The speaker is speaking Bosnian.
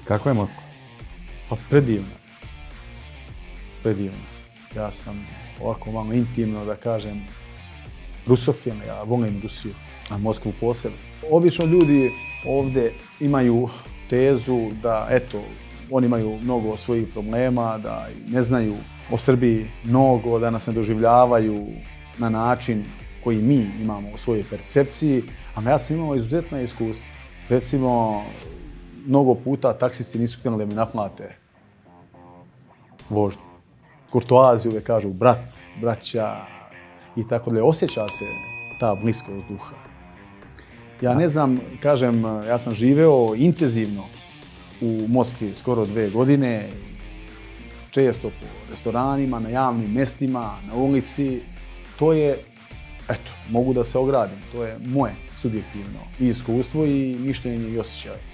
Kako je Moskva? Pa predivno. Predivno. Ja sam ovako malo intimno da kažem rusofil, ja volim Rusiju, a Moskvu posebno. Obično ljudi ovdje imaju tezu da, eto, oni imaju mnogo svojih problema, da ne znaju o Srbiji mnogo, da nas ne doživljavaju na način koji mi imamo u svojoj percepciji, a ja sam imao izuzetno iskustvo. Recimo, mnogo puta taksisti nisu htjeli da mi naplate vožnju. Kurtoaziju uvijek kažu brat, braća i tako dalje. Osjeća se ta bliskost duha. Ja ne znam, kažem, ja sam živeo intenzivno u Moskvi skoro 2 godine, često po restoranima, na javnim mestima, na ulici. To je, eto, mogu da se ogradim, to je moje subjektivno i iskustvo i mišljenje i osjećaj.